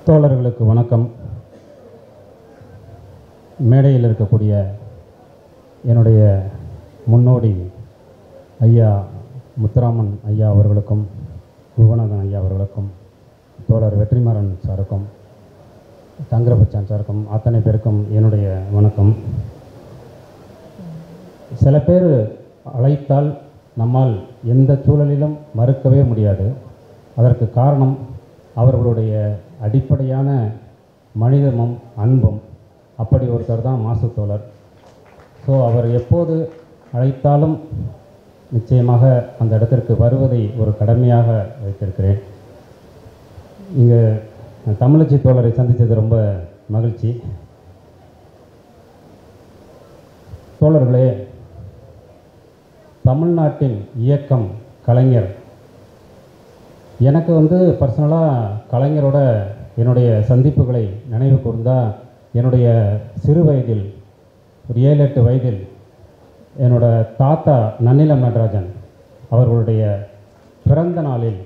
தோழர்களுக்கு வணக்கம். மேடையில் இருக்கக்கூடிய என்னுடைய முன்னோடி ஐயா முத்துராமன் ஐயா அவர்களுக்கும், குகநாதன் ஐயா அவர்களுக்கும், தோழர் வெற்றிமாறன் சாருக்கும், தங்கரபச்சான் சாருக்கும், அத்தனை பேருக்கும் என்னுடைய வணக்கம். சில பேர் அழைத்தால் நம்மால் எந்த சூழலிலும் மறுக்கவே முடியாது. அதற்கு காரணம் அவர்களுடைய அடிப்படையான மனிதமும் அன்பும். அப்படி ஒருத்தர் தான் மாசு தோழர். ஸோ அவர் எப்போது அழைத்தாலும் நிச்சயமாக அந்த இடத்திற்கு வருவதை ஒரு கடமையாக வைத்திருக்கிறேன். இங்கே தமிழச்சி தோழரை சந்தித்தது ரொம்ப மகிழ்ச்சி. தோழர்களே, தமிழ்நாட்டின் இயக்கம் கலைஞர். எனக்கு பர்சனலாக கலைஞரோட என்னுடைய சந்திப்புகளை நினைவு கூர்ந்தால், என்னுடைய சிறு வயதில் ஒரு 7-8 வயதில் என்னோட தாத்தா நன்னிலம் நடராஜன் அவர்களுடைய பிறந்த நாளில்,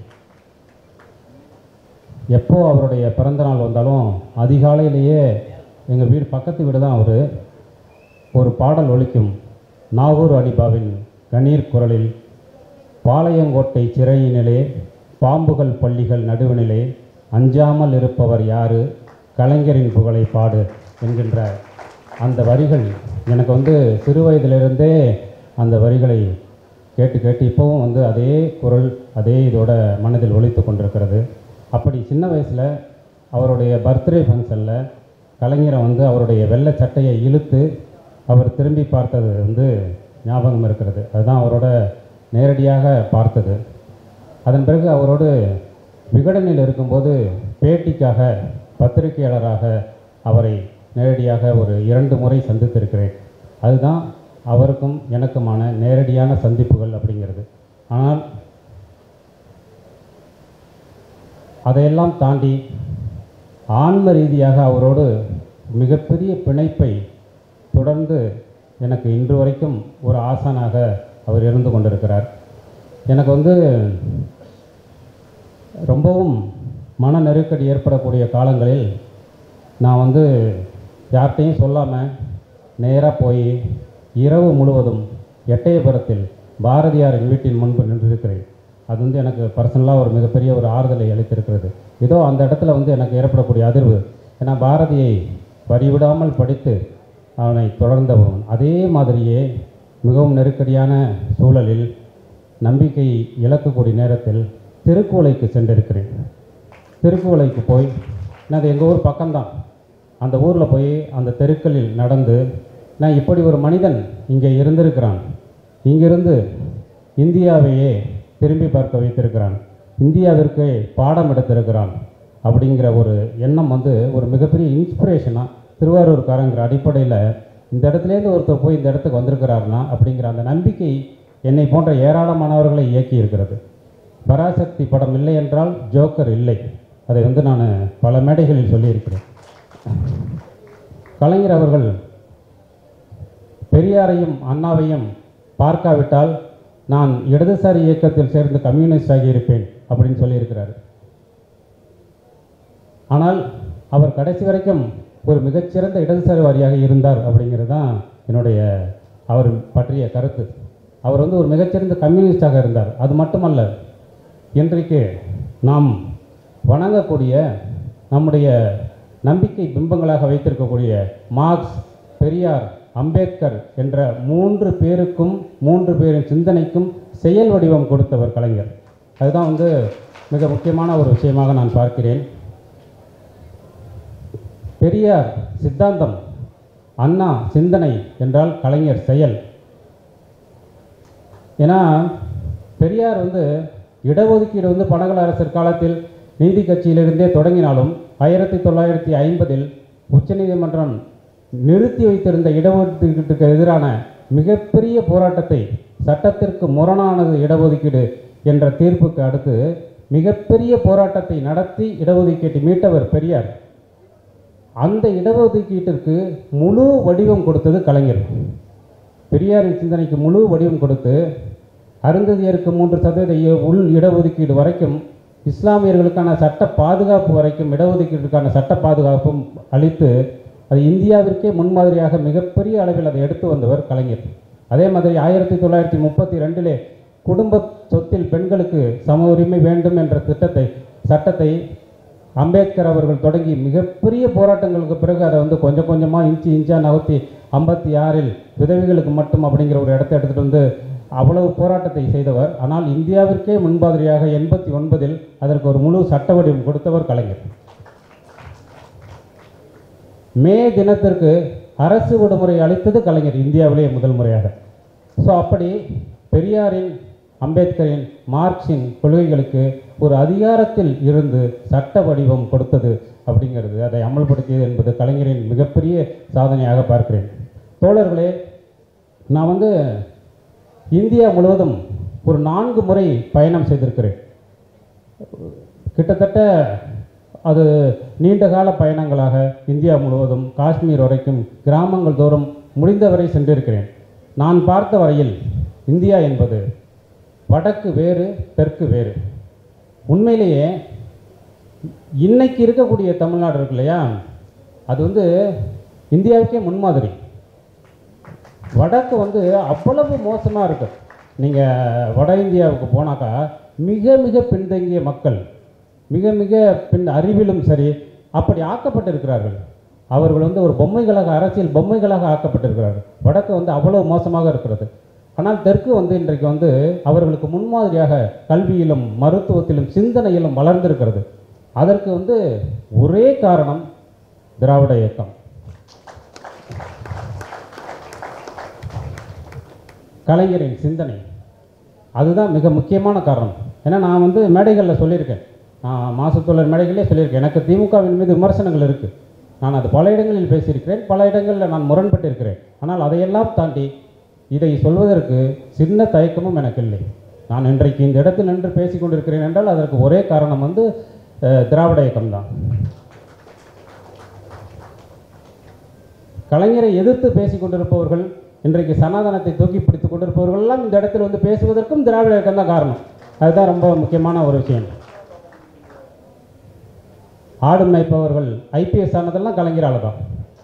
எப்போ அவருடைய பிறந்த நாள் வந்தாலும் அதிகாலையிலேயே எங்கள் வீடு பக்கத்து வீடு தான் அவர், ஒரு பாடல் ஒலிக்கும். நாகூர் அடிபாவின் கணீர் குரலில், பாளையங்கோட்டை சிறையினிலே பாம்புகள் பள்ளிகள் நடுவினிலே அஞ்சாமல் இருப்பவர் யாரு, கலைஞரின் புகழை பாடு என்கின்ற அந்த வரிகள் எனக்கு சிறு வயதிலிருந்தே அந்த வரிகளை கேட்டு கேட்டு இப்போவும் அதே குரல் அதே இதோட மனதில் ஒலித்து கொண்டிருக்கிறது. அப்படி சின்ன வயசில் அவருடைய பர்த்டே ஃபங்க்ஷனில் கலைஞரை அவருடைய வெள்ளை சட்டையை இழுத்து அவர் திரும்பி பார்த்தது ஞாபகம் இருக்கிறது. அதுதான் அவரோட நேரடியாக பார்த்தது. அதன் பிறகு அவரோடு விகடனில் இருக்கும்போது பேட்டிக்காக பத்திரிகையாளராக அவரை நேரடியாக ஒரு 2 முறை சந்தித்திருக்கிறேன். அதுதான் அவருக்கும் எனக்குமான நேரடியான சந்திப்புகள் அப்படிங்கிறது. ஆனால் அதையெல்லாம் தாண்டி ஆன்ம ரீதியாக அவரோடு மிகப்பெரிய பிணைப்பை தொடர்ந்து எனக்கு இன்று வரைக்கும் ஒரு ஆசானாக அவர் இருந்து கொண்டிருக்கிறார். எனக்கு ரொம்பவும் மன நெருக்கடி ஏற்படக்கூடிய காலங்களில் நான் யார்கிட்டையும் சொல்லாமல் நேராக போய் இரவு முழுவதும் எட்டயபுரத்தில் பாரதியாரின் வீட்டின் முன்பு நின்றிருக்கிறேன். அது எனக்கு பர்சனலாக ஒரு மிகப்பெரிய ஒரு ஆறுதலை அளித்திருக்கிறது. ஏதோ அந்த இடத்துல எனக்கு ஏற்படக்கூடிய அதிர்வு. ஏன்னா பாரதியை வரிவிடாமல் படித்து அவனை தொடர்ந்தவன். அதே மாதிரியே மிகவும் நெருக்கடியான சூழலில் நம்பிக்கை இழக்கக்கூடிய நேரத்தில் திருக்குவளைக்கு சென்றிருக்கிறேன். திருக்குவளைக்கு போய், நான் அது எங்கள் ஊர் பக்கம்தான், அந்த ஊரில் போய் அந்த தெருக்களில் நடந்து, நான் இப்படி ஒரு மனிதன் இங்கே இருந்திருக்கிறான், இங்கிருந்து இந்தியாவையே திரும்பி பார்க்க வைத்திருக்கிறான், இந்தியாவிற்கு பாடம் எடுத்திருக்கிறான் அப்படிங்கிற ஒரு எண்ணம் ஒரு மிகப்பெரிய இன்ஸ்பிரேஷனாக திருவாரூர்காரங்கிற அடிப்படையில் இந்த இடத்துலேருந்து ஒருத்தர் போய் இந்த இடத்துக்கு வந்திருக்கிறாருனா அப்படிங்கிற அந்த நம்பிக்கை என்னை போன்ற ஏராளமானவர்களை இயக்கி இருக்கிறது. பராசக்தி படம் இல்லை என்றால் ஜோக்கர் இல்லை. அதை நான் பல மேடைகளில் சொல்லியிருக்கிறேன். கலைஞர் அவர்கள் பெரியாரையும் அண்ணாவையும் பார்க்காவிட்டால் நான் இடதுசாரி இயக்கத்தில் சேர்ந்து கம்யூனிஸ்ட் ஆகியிருப்பேன் அப்படின்னு சொல்லியிருக்கிறார். ஆனால் அவர் கடைசி வரைக்கும் ஒரு மிகச்சிறந்த இடதுசாரிவாதியாக இருந்தார் அப்படிங்கிறது தான் என்னுடைய அவர் பற்றிய கருத்து. அவர் ஒரு மிகச்சிறந்த கம்யூனிஸ்டாக இருந்தார். அது மட்டுமல்ல, இன்றைக்கு நாம் வணங்கக்கூடிய நம்முடைய நம்பிக்கை பிம்பங்களாக வைத்திருக்கக்கூடிய மார்க்ஸ், பெரியார், அம்பேத்கர் என்ற 3 பேருக்கும் 3 பேரின் சிந்தனைக்கும் செயல் வடிவம் கொடுத்தவர் கலைஞர். அதுதான் மிக முக்கியமான ஒரு விஷயமாக நான் பார்க்கிறேன். பெரியார் சித்தாந்தம், அண்ணா சிந்தனை என்றால் கலைஞர் செயல். ஏன்னா பெரியார் இடஒதுக்கீடு பனகல் அரசர் காலத்தில் நீதி கட்சியிலிருந்தே தொடங்கினாலும் 1950இல் உச்சநீதிமன்றம் நிறுத்தி வைத்திருந்த இடஒதுக்கீட்டுக்கு எதிரான மிகப்பெரிய போராட்டத்தை, சட்டத்திற்கு முரணானது இடஒதுக்கீடு என்ற தீர்ப்புக்கு அடுத்து மிகப்பெரிய போராட்டத்தை நடத்தி இடஒதுக்கீட்டை மீட்டவர் பெரியார். அந்த இடஒதுக்கீட்டிற்கு முழு வடிவம் கொடுத்தது கலைஞர். பெரியாரின் சிந்தனைக்கு முழு வடிவம் கொடுத்து அருந்ததியருக்கு 3% உள் இடஒதுக்கீடு வரைக்கும் இஸ்லாமியர்களுக்கான சட்ட பாதுகாப்பு வரைக்கும் இடஒதுக்கீட்டுக்கான சட்ட பாதுகாப்பும் அளித்து அது இந்தியாவிற்கே முன்மாதிரியாக மிகப்பெரிய அளவில் அதை எடுத்து வந்தவர் கலைஞர். அதே மாதிரி 1932 குடும்ப சொத்தில் பெண்களுக்கு சம உரிமை வேண்டும் என்ற சட்டத்தை அம்பேத்கர் அவர்கள் தொடங்கி மிகப்பெரிய போராட்டங்களுக்கு பிறகு அதை வந்து கொஞ்சம் கொஞ்சமாக இன்ச்சாக நகர்த்தி 56 விதவைகளுக்கு மட்டும் அப்படிங்கிற ஒரு இடத்தை எடுத்துகிட்டு வந்து அவ்வளவு போராட்டத்தை செய்தவர். ஆனால் இந்தியாவிற்கே முன்மாதிரியாக 89 அதற்கு ஒரு முழு சட்ட வடிவம் கொடுத்தவர் கலைஞர். மே தினத்திற்கு அரசு விடுமுறை அளித்தது கலைஞர், இந்தியாவிலேயே முதல் முறையாக. ஸோ அப்படி பெரியாரின், அம்பேத்கரின், மார்க்சின் கொள்கைகளுக்கு ஒரு அதிகாரத்தில் இருந்து சட்ட வடிவம் கொடுத்தது அப்படிங்கிறது, அதை அமல்படுத்தியது என்பது கலைஞரின் மிகப்பெரிய சாதனையாக பார்க்கிறேன். தோழர்களே, நான் வந்து இந்தியா முழுவதும் ஒரு 4 முறை பயணம் செய்திருக்கிறேன். கிட்டத்தட்ட அது நீண்டகால பயணங்களாக இந்தியா முழுவதும் காஷ்மீர் வரைக்கும் கிராமங்கள் தோறும் முடிந்தவரை சென்றிருக்கிறேன். நான் பார்த்த வரையில் இந்தியா என்பது வடக்கு வேறு, தெற்கு வேறு. உண்மையிலேயே இன்னைக்கு இருக்கக்கூடிய தமிழ்நாடு இருக்கு இல்லையா, அது வந்து இந்தியாவுக்கே முன்மாதிரி. வடக்கு வந்து அவ்வளவு மோசமாக இருக்குது. நீங்கள் வட இந்தியாவுக்கு போனாக்கா மிக மிக பின்தங்கிய மக்கள், மிக மிக அறிவிலும் சரி அப்படி ஆக்கப்பட்டிருக்கிறார்கள். அவர்கள் வந்து ஒரு பொம்மைகளாக, அரசியல் பொம்மைகளாக ஆக்கப்பட்டிருக்கிறார்கள். வடக்கு வந்து அவ்வளவு மோசமாக இருக்கிறது. ஆனால் தெற்கு வந்து இன்றைக்கு வந்து அவர்களுக்கு முன்மாதிரியாக கல்வியிலும் மருத்துவத்திலும் சிந்தனையிலும் வளர்ந்திருக்கிறது. அதற்கு வந்து ஒரே காரணம் திராவிட இயக்கம். கலைஞரின் சிந்தனை அதுதான் மிக முக்கியமான காரணம். ஏன்னா நான் வந்து மேடைகளில் சொல்லியிருக்கேன், மாசத்தோழர் மேடைகளே சொல்லியிருக்கேன், எனக்கு திமுகவின் மீது விமர்சனங்கள் இருக்குது. நான் அது பல இடங்களில் பேசியிருக்கிறேன், பல இடங்களில் நான் முரண்பட்டிருக்கிறேன். ஆனால் அதையெல்லாம் தாண்டி இதை சொல்வதற்கு சின்ன தயக்கமும் எனக்கு இல்லை. நான் இன்றைக்கு இந்த இடத்தில் நின்று பேசிக் கொண்டிருக்கிறேன் என்றால் அதற்கு ஒரே காரணம் வந்து திராவிட இயக்கம்தான். கலைஞரை எதிர்த்து பேசிக் கொண்டிருப்பவர்கள், இன்றைக்கு சனாதனத்தை தூக்கி பிடித்துக் கொண்டிருப்பவர்கள் எல்லாம் இந்த இடத்தில் வந்து பேசுவதற்கும் திராவிட இயக்கம் தான் காரணம். அதுதான் ரொம்ப முக்கியமான ஒரு விஷயம். ஆடு மேய்ப்பவர்கள் IPS ஆனதெல்லாம் கலைஞரால் தான்.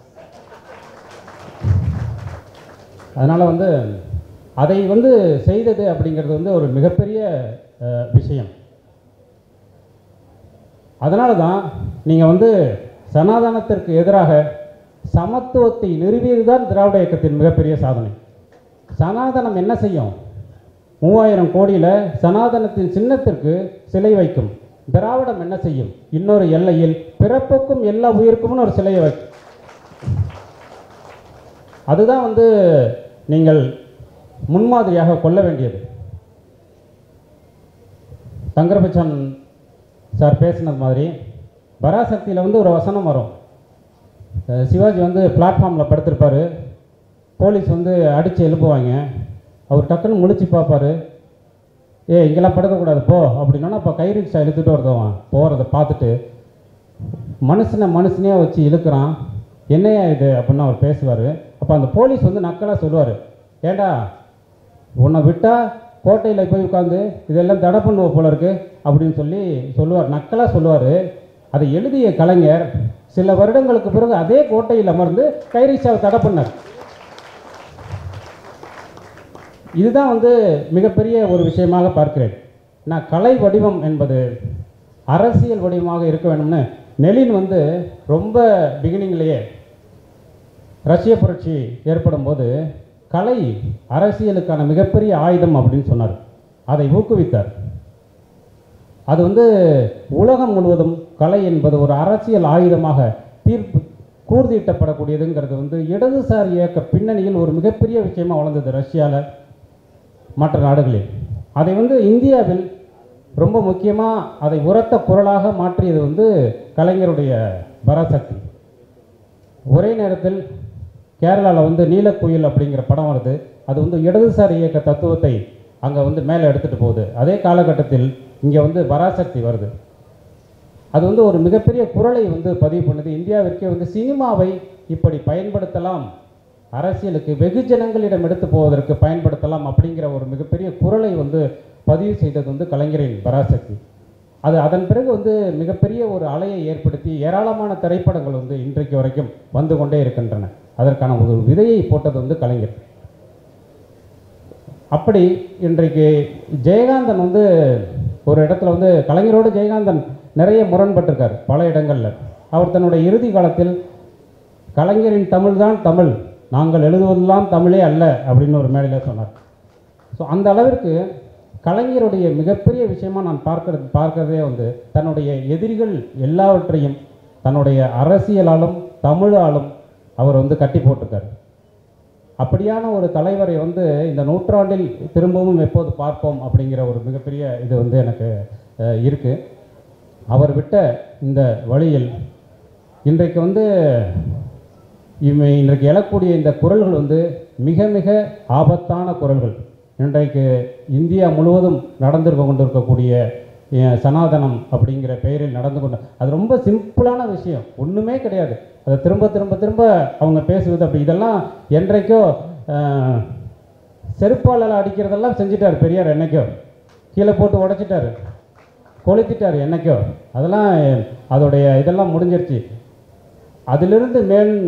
அதனால் வந்து அதை வந்து செய்தது அப்படிங்கிறது வந்து ஒரு மிகப்பெரிய விஷயம். அதனால தான் நீங்கள் வந்து சனாதனத்திற்கு எதிராக சமத்துவத்தை நிறுவியது தான் திராவிட இயக்கத்தின் மிகப்பெரிய சாதனை. சனாதனம் என்ன செய்யும்? 3000 கோடியில் சனாதனத்தின் சின்னத்திற்கு சிலை வைக்கும். திராவிடம் என்ன செய்யும்? இன்னொரு எல்லையில் பிறப்புக்கும் எல்லா உயிருக்கும் ஒரு சிலையை வைக்கும். அதுதான் வந்து நீங்கள் முன்மாதிரியாக கொள்ள வேண்டியது. சங்கரபச்சன் சார் பேசினது மாதிரி பராசக்தியில் வந்து ஒரு வசனம் வரும். சிவாஜி வந்து பிளாட்ஃபார்மில் படுத்திருப்பார், போலீஸ் வந்து அடித்து எழுப்புவாங்க. அவர் டக்குன்னு முழிச்சு பார்ப்பார், இங்கெல்லாம் படுக்கக்கூடாது போ அப்படின்னா, அப்போ கை ரிக்ஷா இழுத்துட்டு வருதவன் போகிறத பார்த்துட்டு மனுஷனையே வச்சு இழுக்கிறான், என்னையா இது அப்படின்னு அவர் பேசுவார். அப்போ அந்த போலீஸ் வந்து நக்கலாக சொல்லுவார், ஏண்டா உன்னை விட்டால் கோட்டையில் போய் உட்காந்து இதெல்லாம் தடை பண்ணுவோம் போல இருக்கு அப்படின்னு சொல்லுவார், நக்கலாக சொல்லுவார். அதை எழுதிய கலைஞர் சில வருடங்களுக்கு பிறகு அதே கோட்டையில் அமர்ந்து கைரிக்ஷாவை தடை பண்ணார். இதுதான் வந்து மிகப்பெரிய ஒரு விஷயமாக பார்க்கிறேன். நான் கலை வடிவம் என்பது அரசியல் வடிவமாக இருக்க வேண்டும்னு நெலின் வந்து ரொம்ப பிகினிங்லேயே ரஷ்ய புரட்சி ஏற்படும் போது கலை அரசியலுக்கான மிகப்பெரிய ஆயுதம் அப்படின்னு சொன்னார். அதை ஊக்குவித்தார். அது வந்து உலகம் முழுவதும் கலை என்பது ஒரு அரசியல் ஆயுதமாக கூர்தீட்டப்படக்கூடியதுங்கிறது வந்து இடதுசாரி இயக்க பின்னணியில் ஒரு மிகப்பெரிய விஷயமாக வளர்ந்தது ரஷ்யாவில், மற்ற நாடுகளில். அதை வந்து இந்தியாவில் ரொம்ப முக்கியமாக அதை உரத்த குரலாக மாற்றியது வந்து கலைஞருடைய பராசக்தி. ஒரே நேரத்தில் கேரளாவில் வந்து நீலக்குயில் அப்படிங்கிற படம் வருது. அது வந்து இடதுசாரி இயக்க தத்துவத்தை அங்கே வந்து மேலே எடுத்துகிட்டு போகுது. அதே காலகட்டத்தில் இங்கே வந்து பராசக்தி வருது. அது வந்து ஒரு மிகப்பெரிய குரலை வந்து பதிவு பண்ணுது. இந்தியாவிற்கே வந்து சினிமாவை இப்படி பயன்படுத்தலாம், அரசியலுக்கு வெகுஜனங்களிடம் எடுத்து போவதற்கு பயன்படுத்தலாம் அப்படிங்கிற ஒரு மிகப்பெரிய குரலை வந்து பதிவு செய்தது வந்து கலைஞரின் பராசக்தி. அது அதன் பிறகு வந்து மிகப்பெரிய ஒரு அலையை ஏற்படுத்தி ஏராளமான திரைப்படங்கள் வந்து இன்றைக்கு வரைக்கும் வந்து கொண்டே இருக்கின்றன. அதற்கான ஒரு விதையை போட்டது வந்து கலைஞர். அப்படி இன்றைக்கு ஜெயகாந்தன் வந்து ஒரு இடத்துல வந்து கலைஞரோடு ஜெயகாந்தன் நிறைய முரண்பட்டிருக்கார் பல இடங்களில். அவர் தன்னுடைய இறுதி காலத்தில் கலைஞரின் தமிழ் தான் தமிழ், நாங்கள் எழுதுவதெல்லாம் தமிழே அல்ல அப்படின்னு ஒரு மேடையில் சொன்னார். ஸோ அந்த அளவிற்கு கலைஞருடைய மிகப்பெரிய விஷயமா நான் பார்க்கறதே வந்து தன்னுடைய எதிரிகள் எல்லாவற்றையும் தன்னுடைய அரசியலாலும் தமிழாலும் அவர் வந்து கட்டி போட்டிருக்கார். அப்படியான ஒரு தலைவரை வந்து இந்த நூற்றாண்டில் திரும்பவும் எப்போது பார்ப்போம் அப்படிங்கிற ஒரு மிகப்பெரிய இது வந்து எனக்கு இருக்குது. அவர் விட்ட இந்த வழியில் இன்றைக்கு வந்து இன்றைக்கு எழக்கூடிய இந்த குரல்கள் வந்து மிக மிக ஆபத்தான குரல்கள். இன்றைக்கு இந்தியா முழுவதும் நடந்து கொண்டிருக்கக்கூடிய சனாதனம் அப்படிங்கிற பெயரில் நடந்து கொண்டு அது ரொம்ப சிம்பிளான விஷயம், ஒன்றுமே கிடையாது. அதை திரும்ப திரும்ப திரும்ப அவங்க பேசுவது அப்படி இதெல்லாம் என்றைக்கோ செருப்பால் அடிக்கிறதெல்லாம் செஞ்சிட்டார் பெரியார், என்னைக்கோ கீழே போட்டு உடைச்சிட்டாரு, கொளுத்திட்டார் என்னைக்கோ, அதெல்லாம் அதோடைய இதெல்லாம் முடிஞ்சிருச்சு. அதிலிருந்து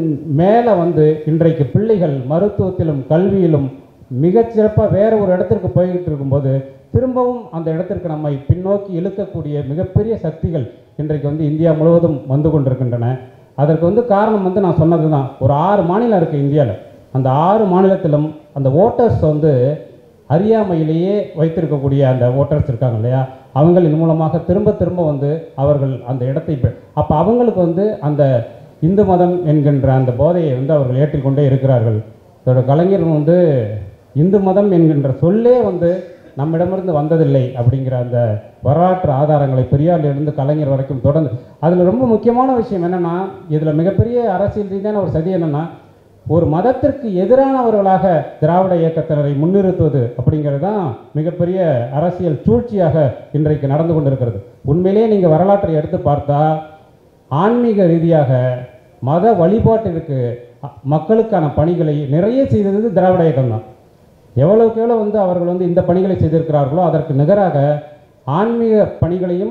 மேலே வந்து இன்றைக்கு பிள்ளைகள் மருத்துவத்திலும் கல்வியிலும் மிகச்சிறப்பாக வேறு ஒரு இடத்திற்கு போய்கிட்டு இருக்கும்போது திரும்பவும் அந்த இடத்திற்கு நம்மை பின்னோக்கி இழுக்கக்கூடிய மிகப்பெரிய சக்திகள் இன்றைக்கு வந்து இந்தியா முழுவதும் வந்து கொண்டிருக்கின்றன. அதற்கு வந்து காரணம் வந்து நான் சொன்னது தான், ஒரு 6 மாநிலம் இருக்குது இந்தியாவில். அந்த 6 மாநிலத்திலும் அந்த ஓட்டர்ஸ் வந்து அறியாமையிலேயே வைத்திருக்கக்கூடிய அந்த ஓட்டர்ஸ் இருக்காங்க இல்லையா, அவங்களின் மூலமாக திரும்ப திரும்ப வந்து அவர்கள் அந்த இடத்தை அப்போ அவங்களுக்கு வந்து அந்த இந்து மதம் என்கின்ற அந்த போதையை வந்து அவர்கள் ஏற்றிக்கொண்டே இருக்கிறார்கள். அதோட கலைஞர் வந்து இந்து மதம் என்கின்ற சொல்லே வந்து நம்மிடமிருந்து வந்ததில்லை அப்படிங்கிற அந்த வரலாற்று ஆதாரங்களை பெரியாரிலிருந்து கலைஞர் வரைக்கும் தொடர்ந்து. அதில் ரொம்ப முக்கியமான விஷயம் என்னென்னா, இதில் மிகப்பெரிய அரசியல் ரீதியான ஒரு சதி என்னென்னா, ஒரு மதத்திற்கு எதிரானவர்களாக திராவிட இயக்கத்தினரை முன்னிறுத்துவது அப்படிங்கிறது தான் மிகப்பெரிய அரசியல் சூழ்ச்சியாக இன்றைக்கு நடந்து கொண்டிருக்கிறது. உண்மையிலேயே நீங்கள் வரலாற்றை எடுத்து பார்த்தா ஆன்மீக ரீதியாக மத வழிபாட்டிற்கு மக்களுக்கான பணிகளை நிறைய செய்தது திராவிட இயக்கம் தான். எவ்வளவுக்கு எவ்வளோ வந்து அவர்கள் வந்து இந்த பணிகளை செய்திருக்கிறார்களோ அதற்கு நிகராக ஆன்மீக பணிகளையும்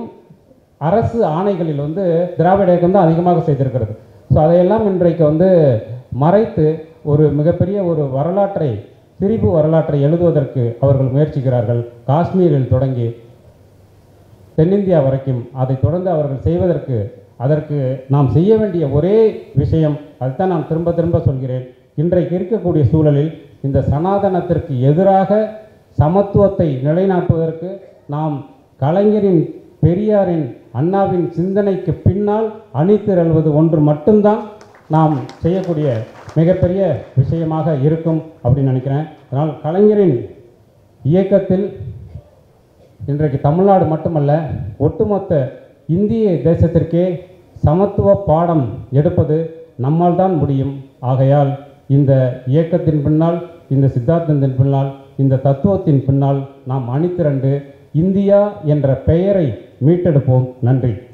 அரசு ஆணைகளில் வந்து திராவிட இயக்கம் தான் அதிகமாக செய்திருக்கிறது. ஸோ அதையெல்லாம் இன்றைக்கு வந்து மறைத்து ஒரு மிகப்பெரிய ஒரு வரலாற்றை, திரிபு வரலாற்றை எழுதுவதற்கு அவர்கள் முயற்சிக்கிறார்கள். காஷ்மீரில் தொடங்கி தென்னிந்தியா வரைக்கும் அதை தொடர்ந்து அவர்கள் செய்வதற்கு அதற்கு நாம் செய்ய வேண்டிய ஒரே விஷயம், அதுதான் நான் திரும்ப திரும்ப சொல்கிறேன், இன்றைக்கு இருக்கக்கூடிய சூழலில் இந்த சனாதனத்திற்கு எதிராக சமத்துவத்தை நிலைநாட்டுவதற்கு நாம் கலைஞரின், பெரியாரின், அண்ணாவின் சிந்தனைக்கு பின்னால் அணிதிரள்வது ஒன்று மட்டும்தான் நாம் செய்யக்கூடிய மிகப்பெரிய விஷயமாக இருக்கும் அப்படின்னு நினைக்கிறேன். அதனால் கலைஞரின் இயக்கத்தில் இன்றைக்கு தமிழ்நாடு மட்டுமல்ல ஒட்டுமொத்த இந்திய தேசத்திற்கே சமத்துவ பாடம் எடுப்பது நம்மால் தான் முடியும். ஆகையால் இந்த இயக்கத்தின் பின்னால், இந்த சித்தாந்தத்தின் பின்னால், இந்த தத்துவத்தின் பின்னால் நாம் அணிதிரண்டு இந்தியா என்ற பெயரை மீட்டெடுப்போம். நன்றி.